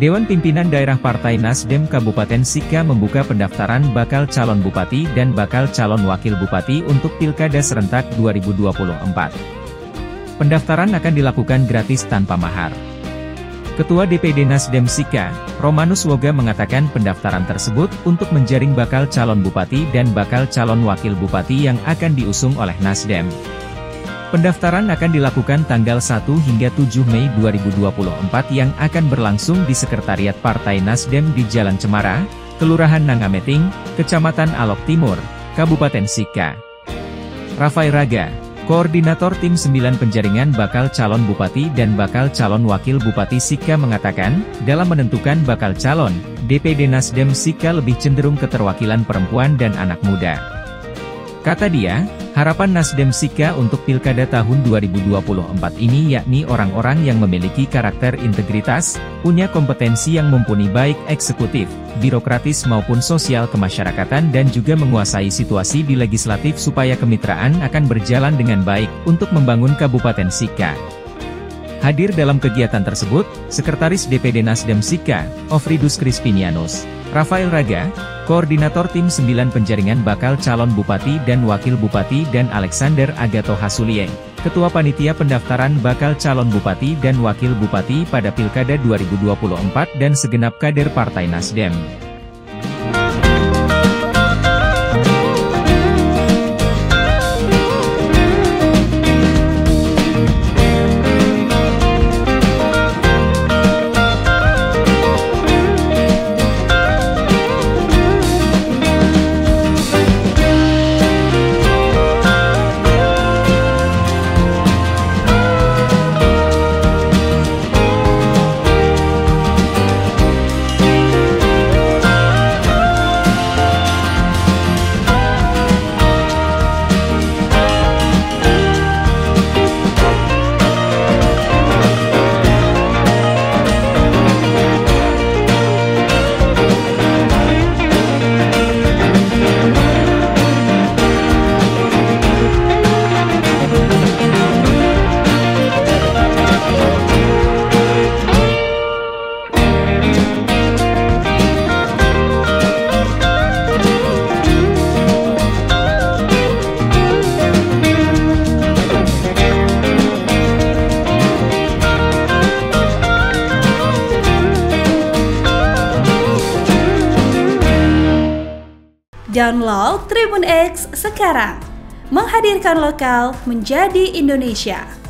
Dewan Pimpinan Daerah Partai Nasdem Kabupaten Sika membuka pendaftaran bakal calon bupati dan bakal calon wakil bupati untuk Pilkada serentak 2024. Pendaftaran akan dilakukan gratis tanpa mahar. Ketua DPD Nasdem Sika, Romanus Woga mengatakan pendaftaran tersebut untuk menjaring bakal calon bupati dan bakal calon wakil bupati yang akan diusung oleh Nasdem. Pendaftaran akan dilakukan tanggal 1 hingga 7 Mei 2024 yang akan berlangsung di Sekretariat Partai Nasdem di Jalan Cemara, Kelurahan Nangameting, Kecamatan Alok Timur, Kabupaten Sika. Rafai Raga, Koordinator Tim 9 Penjaringan Bakal Calon Bupati dan Bakal Calon Wakil Bupati Sika mengatakan, dalam menentukan bakal calon, DPD Nasdem Sika lebih cenderung keterwakilan perempuan dan anak muda. Kata dia, harapan Nasdem Sika untuk Pilkada tahun 2024 ini yakni orang-orang yang memiliki karakter integritas, punya kompetensi yang mumpuni baik eksekutif, birokratis maupun sosial kemasyarakatan dan juga menguasai situasi di legislatif supaya kemitraan akan berjalan dengan baik untuk membangun Kabupaten Sika. Hadir dalam kegiatan tersebut, Sekretaris DPD Nasdem Sika, Ofridus Crispinianus, Rafael Raga, Koordinator Tim 9 Penjaringan Bakal Calon Bupati dan Wakil Bupati dan Alexander Agato Hasulieng, Ketua Panitia Pendaftaran Bakal Calon Bupati dan Wakil Bupati pada Pilkada 2024 dan segenap kader Partai Nasdem. Download Tribun X sekarang, menghadirkan lokal menjadi Indonesia.